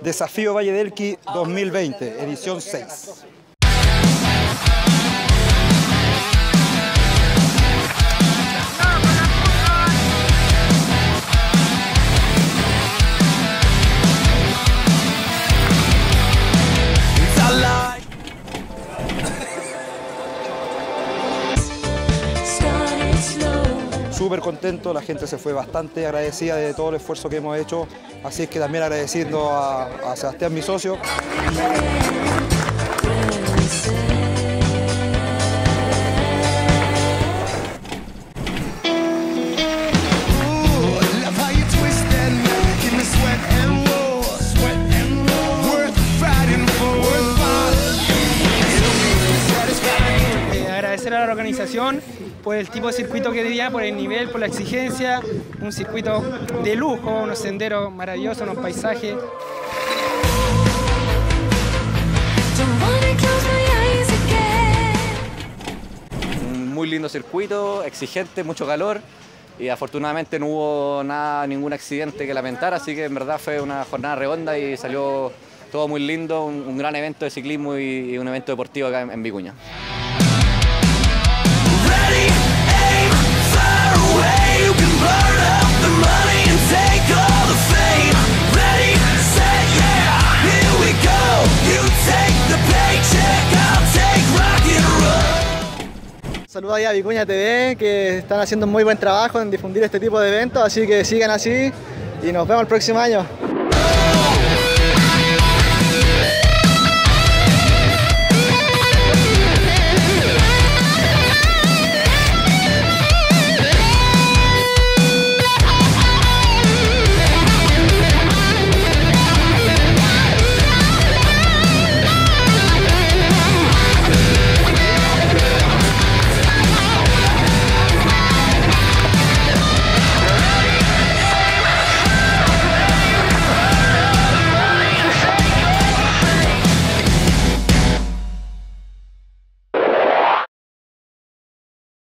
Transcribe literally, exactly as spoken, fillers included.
Desafío Valle del Elqui dos mil veinte, edición seis. Súper contento, la gente se fue bastante agradecida de todo el esfuerzo que hemos hecho, así es que también agradeciendo a, a Sebastián, mi socio. Agradecer a la organización por el tipo de circuito que tenía, por el nivel, por la exigencia, un circuito de lujo, unos senderos maravillosos, unos paisajes. Un muy lindo circuito, exigente, mucho calor y afortunadamente no hubo nada, ningún accidente que lamentar, así que en verdad fue una jornada redonda y salió todo muy lindo, un, un gran evento de ciclismo y, y un evento deportivo acá en, en Vicuña. Saludos ahí a Vicuña T V, que están haciendo un muy buen trabajo en difundir este tipo de eventos, así que sigan así y nos vemos el próximo año.